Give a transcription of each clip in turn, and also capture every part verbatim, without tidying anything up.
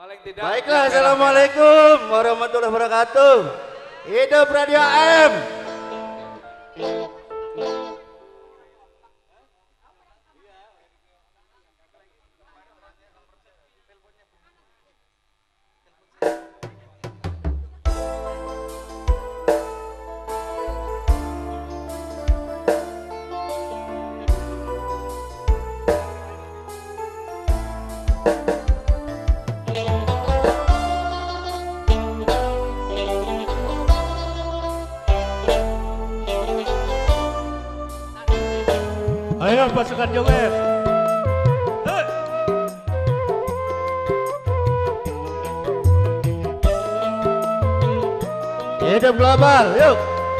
Paling tidak. Baiklah, assalamualaikum warahmatullahi wabarakatuh. Hidup Radio A M. Ayo pasukan joget. Hei. Hidup global, yuk.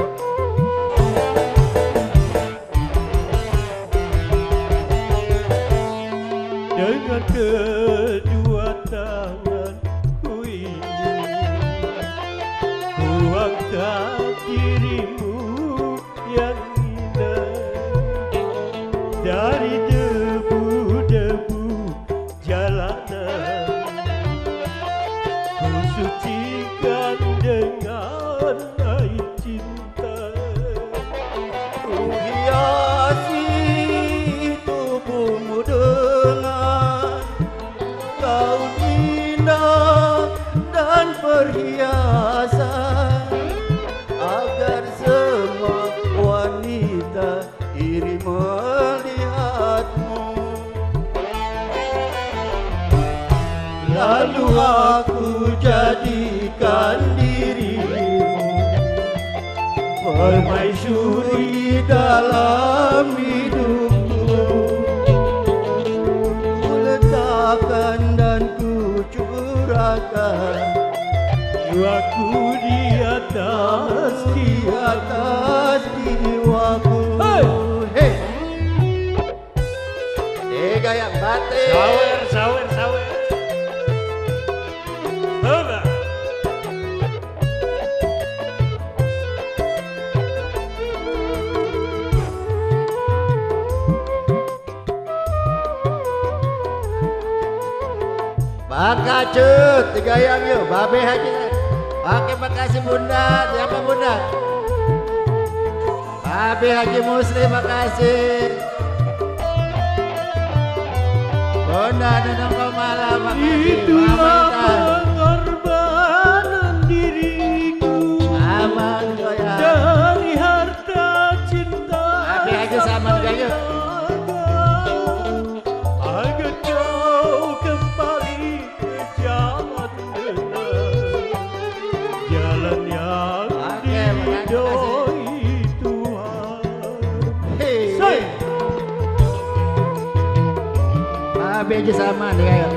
Dengan kedua tangan ku ingin ku angkat dirimu yang indah dari debu-debu jalanan, ku sucikan dengan air cinta, Ku hiasi tubuhmu dengan gaun indah dan perhiasan, agar semua wanita iri melihatmu. Lalu aku jadikan dirimu permaisuri dalam hidupku. Ku letakkan dan ku curahkan jiwaku di atas di atas jiwaku. Hey! Hey! Tiga yang batik. sawer sawer sawer. Haba. Bakacut, tiga yang yuk, babe haji. Oke, makasih bunda, siapa bunda? Babe Haji Muslim, makasih. Bunda Nenong Komala, makasih. Itulah Mama pengorbanan diriku Aman goyang. dari harta cinta Babe Haji sama juga yuk. agar kau kembali ke jalan benar, jalan yang Oke, makasih. diridhoi Tuhan. Hei. Say. Babe Haji sama nih yuk.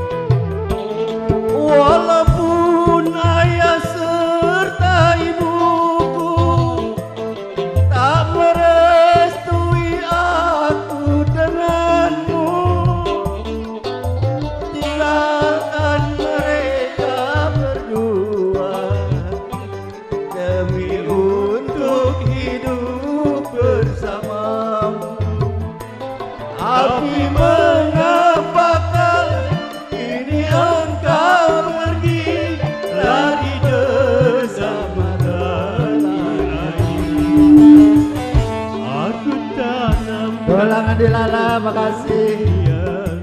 Walaupun ayah serta ibuku tak merestui aku denganmu, tinggalkan mereka berdua demi untuk hidup bersamamu. Tapi mengapa kini engkau pergi lari bersama lain? Aku tanam Dolangan di lala, makasih. kalian,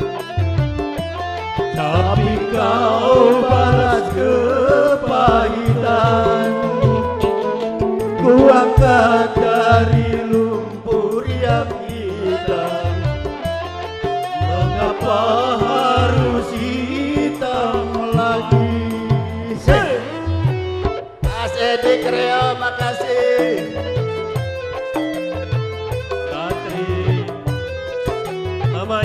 tapi kau balas kepahitan. Ku angkat dari lumpur yang hitam. Mengapa harus hitam lagi? Mas Edi Kreo, makasih. Katri, Mama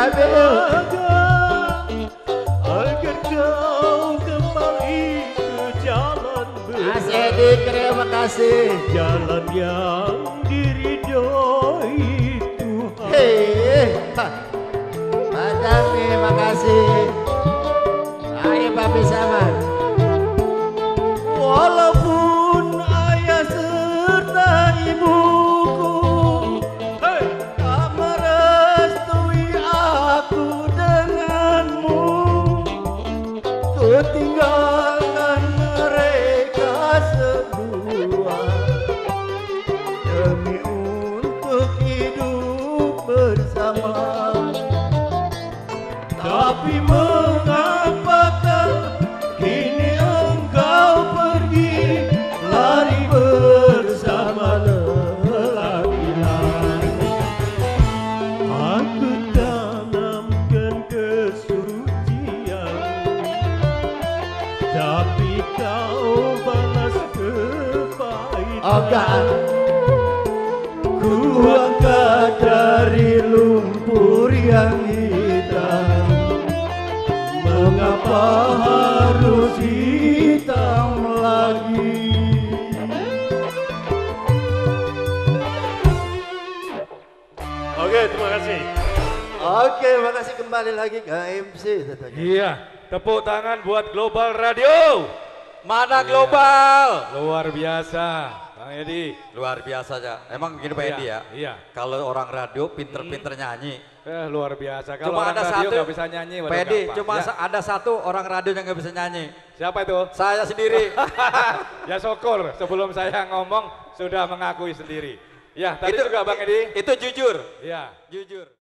Amin. Agar kau kembali ke jalan Mas benar, Edi, terima kasih. jalan yang diridhoi Tuhan. Hei, Padang nih, makasih. Ayo Papi Samad. Walaupun ayah serta ibuku Hei, tak merestui aku denganmu, ku tinggalkan mereka semua demi untuk hidup bersama. Tapi mengapakah kini engkau pergi lari bersama lelaki lain? Aku tanamkan kesucian, tapi kau balas kepahitan. oh enggak. Ku angkat dari lumpur yang hitam, mengapa harus hitam lagi? Oke, terima kasih. Oke, makasih kembali lagi ke M C tentunya. Iya, tepuk tangan buat Global Radio. Mana global? Luar biasa, Bang Edi. Luar biasa ya. Emang gini Pak Iya, Edi ya. iya. Kalau orang radio pinter-pinter nyanyi. Eh, luar biasa. Kalau Cuma orang ada radio satu. nggak bisa nyanyi, waduh Pak Edi, gampang. cuma Ya. sa- ada satu orang radio yang nggak bisa nyanyi. Siapa itu? Saya sendiri. Ya syukur, sebelum saya ngomong sudah mengakui sendiri. Ya, tadi itu juga Bang Edi. Itu jujur. Ya. Jujur.